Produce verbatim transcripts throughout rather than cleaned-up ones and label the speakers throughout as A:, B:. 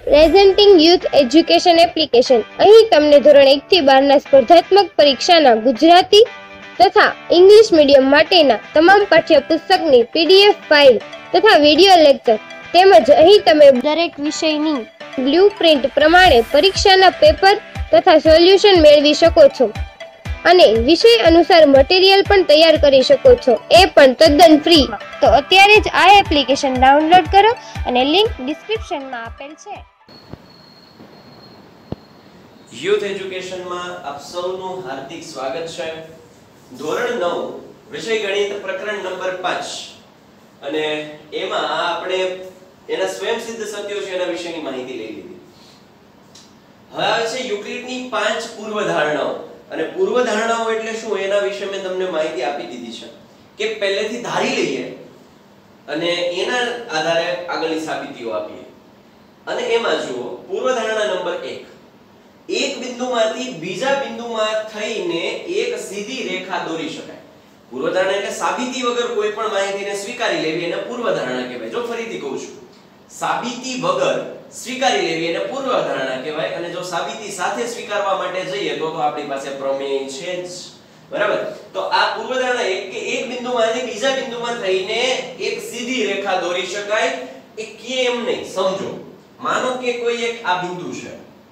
A: Presenting youth education application. અહીં તમને ધોરણ એક થી બાર ના સ્પર્ધાત્મક પરીક્ષાના ગુજરાતી તથા ઇંગ્લિશ મીડિયમ માટેના તમામ પાઠ્યપુસ્તકની પીડીએફ ફાઇલ તથા વિડિયો લેક્ચર તેમજ અહીં તમે દરેક વિષયની બ્લુ પ્રિન્ટ પ્રમાણે પરીક્ષાના પેપર તથા સોલ્યુશન મેળવી શકો છો અને વિષય અનુસાર મટીરીયલ પણ તૈયાર કરી શકો છો, એ પણ તદ્દન ફ્રી. તો અત્યારે જ આ એપ્લિકેશન ડાઉનલોડ કરો અને લિંક ડિસ્ક્રિપ્શનમાં આપેલ છે.
B: યુથ એજ્યુકેશનમાં આપ સૌનું હાર્દિક સ્વાગત છે. ધોરણ નવ વિષય ગણિત પ્રકરણ નંબર પાંચ અને એમાં આપણે એના સ્વયંસિદ્ધ સત્યો છે એના વિશેની માહિતી લઈ લીધી. હવે આવે છે યુક્લિડની પાંચ પૂર્વધારણાઓ. અને પૂર્વધારણાઓ એટલે શું એના વિશે મેં તમને માહિતી આપી દીધી છે કે પહેલેથી ધારી લઈએ અને એના આધારે આગળની સાબિતીઓ આપીએ. અને એમાં જુઓ પૂર્વધારણા નંબર એક, એક બિંદુમાંથી બીજા બિંદુમાં થઈને એક સીધી રેખા દોરી શકાય. પૂર્વધારણા એટલે સાબિતી વગર કોઈ પણ માહિતીને સ્વીકારી લેવી એને પૂર્વધારણા કહેવાય. જો ફરીથી કહું છું, સાબિતી વગર સ્વીકારી લેવી એને પૂર્વધારણા કહેવાય. અને જો સાબિતી સાથે સ્વીકારવા માટે જઈએ તો તો આપણી પાસે પ્રમેય છે જ, બરાબર. તો આ પૂર્વધારણા એક કે એક બિંદુમાંથી બીજા બિંદુમાં થઈને એક સીધી રેખા દોરી શકાય. એ કેમ નહીં સમજો. માનો કે કોઈ એક આ બિંદુ છે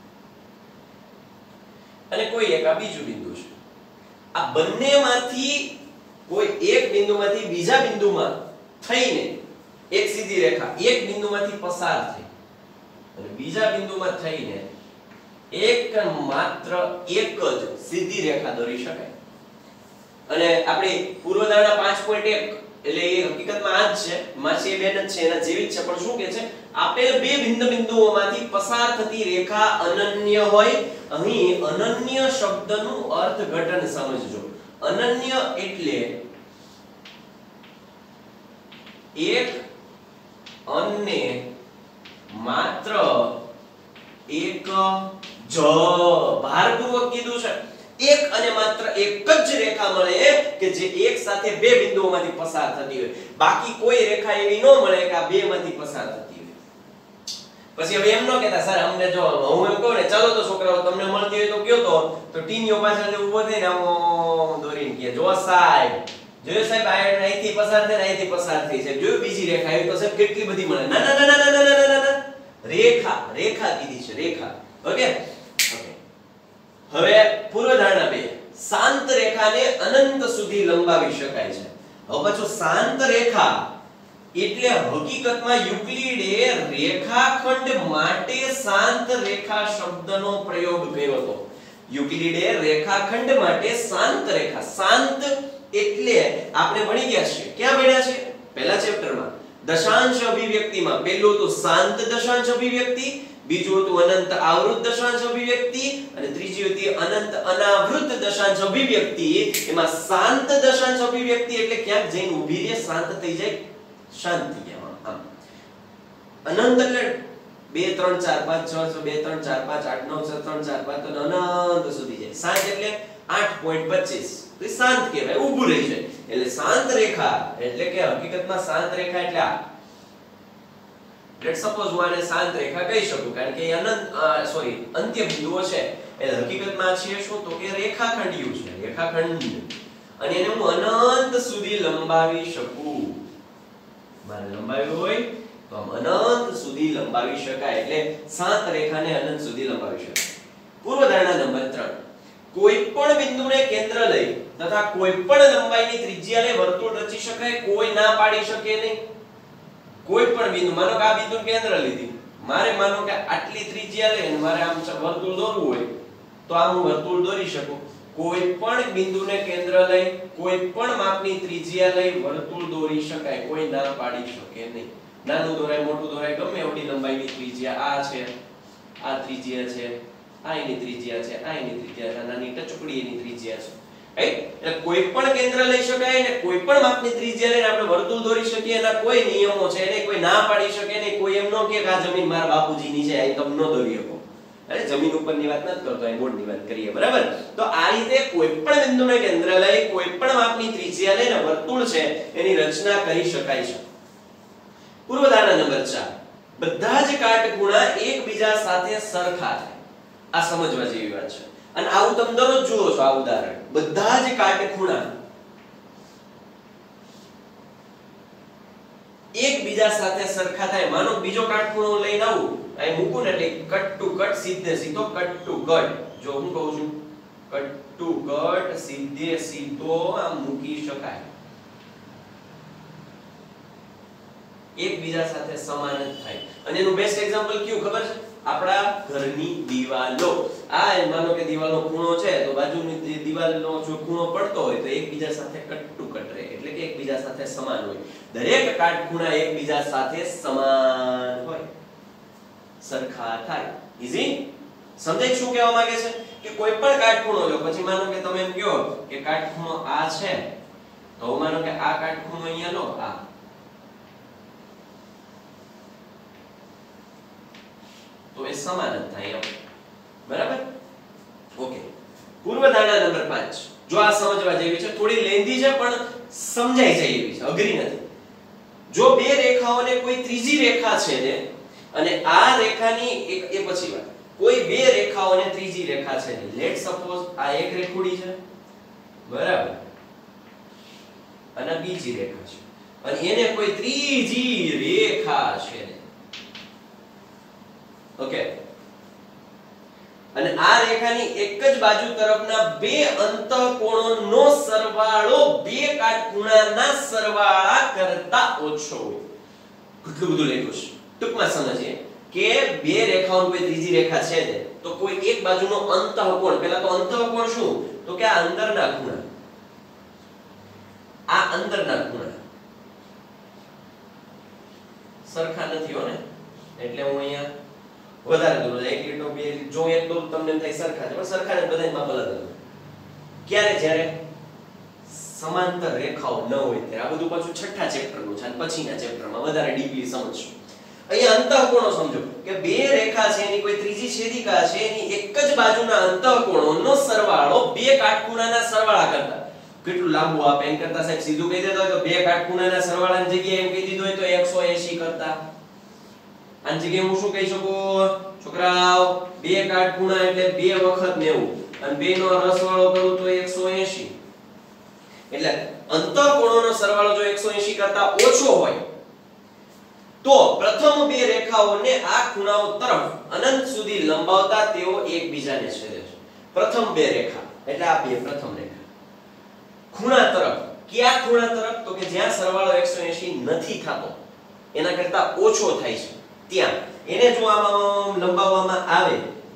B: અને કોઈ એક આ બીજું બિંદુ છે. આ બંનેમાંથી કોઈ એક બિંદુમાંથી બીજા બિંદુમાં થઈને એક સીધી રેખા એક બિંદુમાંથી પસાર થઈ અને બીજા બિંદુમાં થઈને એક માત્ર એક જ સીધી રેખા દોરી શકાય. અને આપણી પૂર્વધારણા પાંચ પોઈન્ટ એક એટલે એ હકીકતમાં આ જ છે, માસી બેન જ છે, એના જેવી જ છે. પણ શું કહે છે? આપેલ બે ભિન્ન બિંદુઓમાંથી પસાર થતી રેખા અનન્ય હોય. અહીં અનન્ય શબ્દનું અર્થઘટન સમજજો. અનન્ય એટલે એક અને માત્ર એક જ, ભારપૂર્વક કીધું છે. એક અને માત્ર એક જ રેખા મળે કે જે એક સાથે બે બિંદુઓમાંથી પસાર થતી હોય. બાકી કોઈ રેખા એવી ન મળે કે આ બે માંથી પસાર થતી હોય. પછી હવે એમ ન કહેતા સર અમને જો હું એમ કહું ને ચાલો તો છોકરાઓ તમને મળતી હોય તો કયો તો તો ટીનીઓ પાછળ ઊભો થઈને આમ દોરીને કહે જો સાહેબ જોયો સાહેબ અહીંથી પસાર થાય અહીંથી પસાર થઈ છે જોયું બીજી રેખા એવી તો સાહેબ કેટલી બધી મળે. ના ના ના ના ના ના ના ના રેખા રેખા કીધી છે રેખા. Okay okay. હવે પૂર્વધારણા બે, શાંત રેખાને અનંત સુધી લંબાવી શકાય છે. હવે પાછો શાંત રેખા એટલે હકીકતમાં યુક્લિડે રેખાખંડ માટે શાંત રેખા શબ્દનો પ્રયોગ કર્યો હતો. યુક્લિડે રેખાખંડ માટે શાંત રેખા, શાંત એટલે આપણે ભણી ગયા છીએ. ક્યાં ભણ્યા છે? પહેલા ચેપ્ટરમાં દશાંશ અભિવ્યક્તિમાં. પહેલું તો શાંત દશાંશ અભિવ્યક્તિ, બીજું હતું અનંત આવૃત દશાંશ અભિવ્યક્તિ અને ત્રીજી હતી અનંત અનાવૃત દશાંશ અભિવ્યક્તિ. એમાં શાંત દશાંશ અભિવ્યક્તિ એટલે ક્યાંક જઈને ઊભી રહે, શાંત થઈ જાય, શાંતિ કહેવામાં. આમ અનંત એટલે બે ત્રણ ચાર પાંચ છ બે ત્રણ ચાર પાંચ આઠ નવ ત્રણ ચાર પાંચ તો અનંત સુધી જાય. શાંત એટલે આઠ પોઈન્ટ પચીસ તો શાંત કહેવાય, ઊભું રહી જાય. એટલે શાંત રેખા એટલે કે હકીકતમાં શાંત રેખા એટલે આ. લેટ્સ સપોઝ હું આને શાંત રેખા કહી શકું કારણ કે અનંત સોરી અંત્ય બિંદુઓ છે. એટલે હકીકતમાં છે શું તો કે રેખાખંડ યુ છે, રેખાખંડ. અને એને હું અનંત સુધી લંબાવી શકું. મારે લંબાવી હોય તો આમ અનંત સુધી લંબાવી શકાય. એટલે શાંત રેખાને અનંત સુધી લંબાવી શકાય. પૂર્વધારણા નંબર ત્રણ, કોઈ પણ બિંદુને કેન્દ્ર લઈ તથા કોઈ પણ લંબાઈની ત્રિજ્યાને વર્તુળ રચી શકાય. કોઈ ના પાડી શકે નહીં. કોઈ પણ બિંદુ, માનો કે આ બિંદુ કેન્દ્ર લીધી, મારે માનો કે આટલી ત્રિજ્યા લઈને મારે આમ વર્તુળ દોરવું હોય તો આ હું વર્તુળ દોરી શકું. કોઈ પણ બિંદુને કેન્દ્ર લઈ કોઈ પણ માપની ત્રિજ્યા લઈ વર્તુળ દોરી શકાય. કોઈ ના પાડી શકે નહીં. નાનું દોરાય મોટું દોરાય ગમે એવડી લંબાઈની ત્રિજ્યા. આ છે, આ ત્રિજ્યા છે, આ એની ત્રિજ્યા છે, આ એની ત્રિજ્યા છે, નાની ટચુકડી એની ત્રિજ્યા છે. રાઈટ? એટલે કોઈ પણ કેન્દ્ર લઈ શકાય ને કોઈ પણ માપની ત્રિજ્યા લઈને આપણે વર્તુળ દોરી શકીએ. એના કોઈ નિયમો છે ને કોઈ ના પાડી શકે નહીં. કોઈ એમ ન કે આ જમીન મારા બાપુજીની છે અહીં તમે ન દોરી શકો. અરે જમીન ઉપરની વાત નથી કરતો, અહીં બોર્ડની વાત કરીએ, બરાબર. તો આ રીતે કોઈ પણ બિંદુને કેન્દ્ર લઈ કોઈ પણ માપની ત્રિજ્યા લઈને વર્તુળ છે એની રચના કરી શકાય છે. પૂર્વધારણા નંબર ચાર, બધા જ કાટખૂણા એકબીજા સાથે સરખા થાય. આ સમજવા જેવી વાત છે. અને આવું તમે દરરોજ જુઓ છો. આ ઉદાહરણ બધા જ કાટખૂણા એકબીજા સાથે સરખા થાય. માનો બીજો કાટખૂણો લઈને આવું, અહીં મૂકું ને એટલે કટ ટુ કટ સીધે સીધો કટ ટુ કટ. જો હું કહું છું કટ ટુ કટ સીધે સીધો આમ મૂકી શકાય. એકબીજા સાથે સમાન જ થાય. અને એનું બેસ્ટ એક્ઝામ્પલ કયું ખબર છે? આપણા ઘરની દિવાલો. આ માનો કે દિવાલનો ખૂણો છે તો બાજુની દિવાલનો જો ખૂણો પડતો હોય તો એકબીજા સાથે કટ ટુ કટ રહે, એટલે કે એકબીજા સાથે સમાન હોય. દરેક કાટખૂણા એકબીજા સાથે સમાન હોય, સરખા થાય. ઈઝી સમજાય શું કહેવા માંગે છે? કે કોઈ પણ કાટખૂણો લો, પછી માનો કે તમે એમ કહો કે કાટખૂણો આ છે, તો માનો કે આ કાટખૂણો અહીંયા લો, આ તો એ સમાન જ થાય. બરાબર? ઓકે. પૂર્વધારણા નંબર પાંચ. જો આ સમજવા જેવી છે, થોડી લેન્ધી છે પણ સમજાઈ જાય એવી છે, અઘરી નથી. જો બે રેખાઓને કોઈ ત્રીજી રેખા છે ને, અને આ રેખાની એક એ પછી વાત, કોઈ બે રેખાઓને ત્રીજી રેખા છે ને, લેટ સપોઝ આ એક રેખુડી છે, બરાબર, અને બીજી રેખા છે, અને એને કોઈ ત્રીજી રેખા છે ને, ઓકે, અને આ રેખાની એક જ બાજુ તરફના બે અંતઃકોણોનો સરવાળો બે કાટખૂણાના સરવાળા કરતા ઓછો હોય. કેટલું બધું લખ્યું છે. ટૂંકમાં સમજીએ કે બે રેખાઓની કોઈ ત્રીજી રેખા છે ને, તો કોઈ એક બાજુનો અંતઃકોણ, પહેલા તો અંતઃકોણ શું? તો કે આ અંદરના ખૂણા, આ અંદરના ખૂણા સરખા નથી હો ને, એટલે હું અહીંયા વધારે દોરું, એક લીટો બે જો એક દોરું તમને એમ થાય સરખા છે, પણ સરખા ને બધાય માપ અલગ અલગ. ક્યારે? જ્યારે સમાંતર રેખાઓ ન હોય ત્યારે. આ બધું પાછું છઠ્ઠા ચેપ્ટરનું છે, અને પછીના ચેપ્ટરમાં વધારે ડીપલી સમજશું. અહીંયા અંતઃકોણો સમજો કે બે રેખા છે, એની કોઈ ત્રીજી છેદિકા છે, એની એક જ બાજુના અંતઃકોણોનો સરવાળો બે કાટખૂણાના સરવાળા કરતા. કેટલું લાંબુ આપે એમ કરતા સાહેબ સીધું કહી દેતો હોય તો બે કાટખૂણાના સરવાળાની જગ્યાએ એમ કહી દીધું હોય તો એકસો એંસી કરતા. આની જગ્યાએ હું શું કહી શકું છોકરાઓ? બે કાટખૂણા એટલે બે વખત નેવું, અને બે નો રસવાળો કરું તો એકસો એંસી. એટલે અંતઃકોણોનો સરવાળો જો એકસો એંસી કરતા ઓછો હોય તો પ્રથમ બે રેખાઓને આ ખૂણાઓ તરફ અનંત સુધી લંબાવતા તેઓ એકબીજાને છેદે છે. પ્રથમ બે રેખા એટલે આ બે પ્રથમ રેખા ખૂણા તરફ. કયા ખૂણા તરફ? તો કે જ્યાં સરવાળો એકસો એંસી નથી થતો, એના કરતા ઓછો થાય છે ત્યાં એને જો આમાં લંબાવવામાં આવે,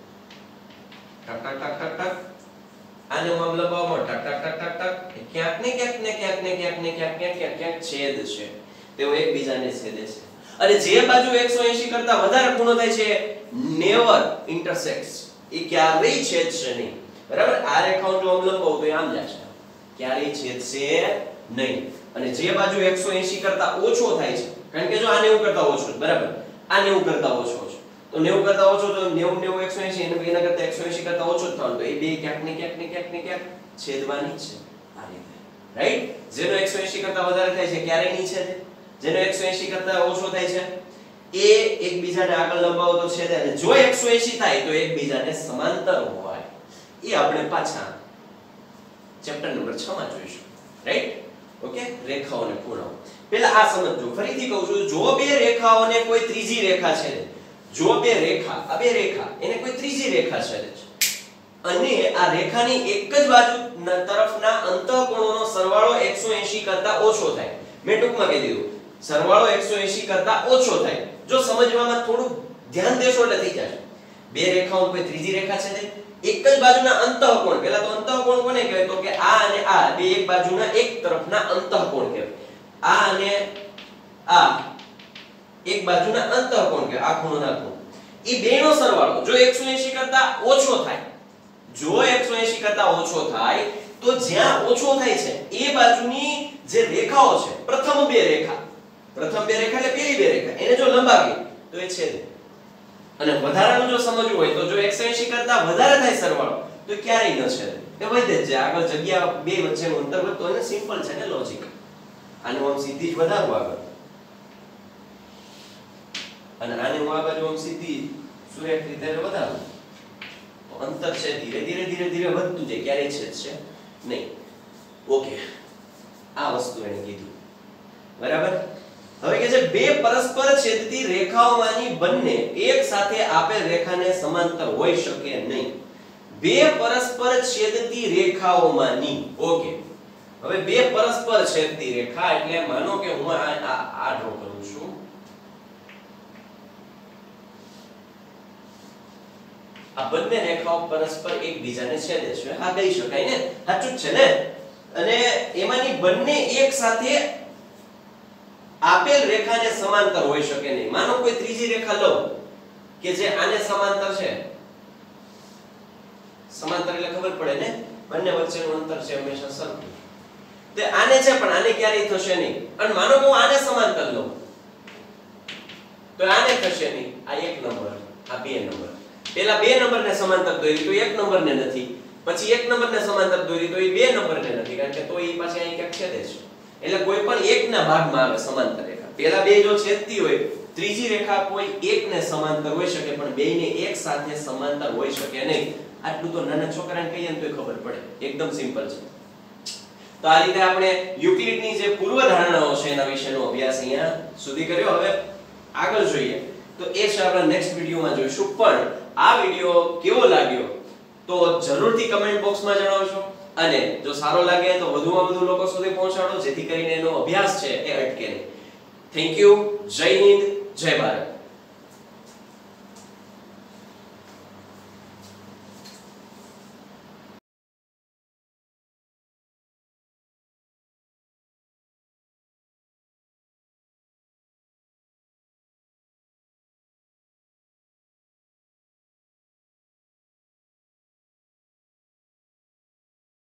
B: ટક ટક ટક ટક ટક, આને આમ લંબાવવામાં ટક ટક ટક ટક ટક, ક્યાંક ને ક્યાંક ને ક્યાંક ને ક્યાંક ને ક્યાંક ક્યાંક ક્યાંક છેદ છે, તેઓ એકબીજાને છેદે છે. અને જે બાજુ એકસો એંસી કરતા વધારે ખૂણો થાય છે, નેવર ઇન્ટરસેક્ટ્સ, એ ક્યારેય છેદશે નહીં. બરાબર? આ રેખાઓ જો આમ લંબાવું તો આમ જશે, ક્યારેય છેદશે નહીં. અને જે બાજુ એકસો એંસી કરતા ઓછો થાય છે, કારણ કે જો આ નેવું કરતા ઓછો છે, બરાબર, આ નેવું કરતા ઓછો છે, તો નેવું કરતા ઓછો તો નેવું નેવું એકસો એંસી, અને એના કરતા એકસો એંસી કરતા ઓછો જ થવાનું, તો એ બે ક્યાંક ને ક્યાંક ને ક્યાંક ને ક્યાંક છેદવાની જ છે. આ રીતે, રાઈટ? જેનો એકસો એંસી કરતા વધારે થાય છે ક્યારેય નહીં છેદે, જેનો એકસો એંસી કરતા ઓછો થાય છે એ એકબીજાને આગળ લંબાવો તો છેદે, અને જો એકસો એંસી થાય તો એકબીજાને સમાંતર હોય. એ આપણે પાછા ચેપ્ટર નંબર છ માં જોઈશું. રાઈટ? ઓકે, રેખાઓ અને ખૂણાઓ. પહેલા આ સમજજો, ફરીથી કહું છું, જો બે રેખાઓને કોઈ ત્રીજી રેખા છે, જો બે રેખા, આ બે રેખા એને કોઈ ત્રીજી રેખા છે, અને આ રેખાની એક જ બાજુ તરફના અંતઃકોણોનો સરવાળો એકસો એંસી કરતા ઓછો થાય. મેં ટૂંકમાં કહી દીધું, સરવાળો એકસો એંસી કરતા ઓછો થાય. જો સમજવામાં થોડું ધ્યાન દેશો એટલે થઈ જશે. બે રેખાઓ કોઈ ત્રીજી રેખા છે ને, એક જ બાજુના અંતઃકોણ, પહેલા તો અંતઃકોણ કોને કહેવાય? તો કે આ અને આ બે એક બાજુના એક તરફના અંતઃકોણ કહેવાય. આ અને આ એક બાજુના અંતઃકોણ કહેવાય, આ ખૂણો ના ખૂણો. ઈ બેનો સરવાળો જો એકસો એંસી કરતા ઓછો થાય, જો એકસો એંસી કરતા ઓછો થાય તો જ્યાં ઓછો થાય છે એ બાજુની જે રેખાઓ છે, પ્રથમ બે રેખા, પ્રથમ બે રેખા એટલે પેલી બે રેખા, એને જો લંબાવી તો એ છેદે. અને વધારાનું જો સમજવું હોય તો જો એકસો એંસી કરતા વધારે થાય સરવાળો તો ક્યારેય ન છેદે, એ વધે જ જાય. આગળ જગ્યા બે વચ્ચેનું અંતર વધતો એને સિમ્પલ છે ને લોજિક. આનું આમ સીધી જ વધારવું આગળ. અને આને હું આ બાજુ આમ સીધી સુરેખ રીતે વધારું તો અંતર છે ધીરે ધીરે ધીરે ધીરે વધતું જાય, ક્યારેય છેદશે નહીં. ઓકે, આ વસ્તુ એને કીધું. બરાબર. હવે કે છે બે પરસ્પર છેદતી રેખાઓમાંની બંને એક સાથે આપેલ રેખાને સમાંતર હોઈ શકે નહીં. બે પરસ્પર છેદતી રેખાઓમાંની. ઓકે, હવે બે પરસ્પર છેદતી રેખા એટલે માનો કે હું આ આ ડ્રો કરું છું. આ બંને રેખાઓ પરસ્પર એકબીજાને છેદે છે. હા, કહી શકાય ને, સાચું જ છે ને. અને એમાંની બંને એક સાથે આપેલ રેખાને સમાંતર હોઈ શકે નહીં. માનો કોઈ ત્રીજી રેખા લો કે જે આને સમાંતર છે. સમાંતર એટલે ખબર પડે ને, બંને વચ્ચેનું અંતર છે હંમેશા સરખું. તે આને છે પણ આને ક્યારેય થશે નહીં. અને માનો કે હું આને સમાંતર લઉં તો આને થશે નહીં. આ એક નંબર, આ બે નંબર. પેલા બે નંબરને સમાંતર દોરી તો એક નંબરને નથી, પછી એક નંબરને સમાંતર દોરી તો એ બે નંબરને નથી, કારણ કે તો એ પાછી અહીં ક્યાંક છેદે છે. એટલે કોઈ પણ એકના ભાગમાં આવે સમાંતર રેખા. પેલા બે જો છેદતી હોય, ત્રીજી રેખા કોઈ એકને સમાંતર હોઈ શકે પણ બેયને એક સાથે સમાંતર હોઈ શકે નહીં. આટલું તો નાના છોકરાને કહીએ ને તોય ખબર પડે. એકદમ સિમ્પલ છે. તો આ રીતે આપણે યુક્લિડની જે પૂર્વધારણાઓ છે એના વિશેનો અભ્યાસ અહીંયા સુધી કર્યો. હવે આગળ જોઈએ તો એ છે આપણે નેક્સ્ટ વિડિયોમાં જોઈશું. પણ આ વિડિયો કેવો લાગ્યો તો જરૂરથી કમેન્ટ બોક્સમાં જણાવજો. અને જો સારો લાગે તો વધુમાં વધુ લોકો સુધી પહોંચાડો, જેથી કરીને એનો અભ્યાસ છે એ અટકે નહીં. Thank you. જય હિન્દ, જય ભારત.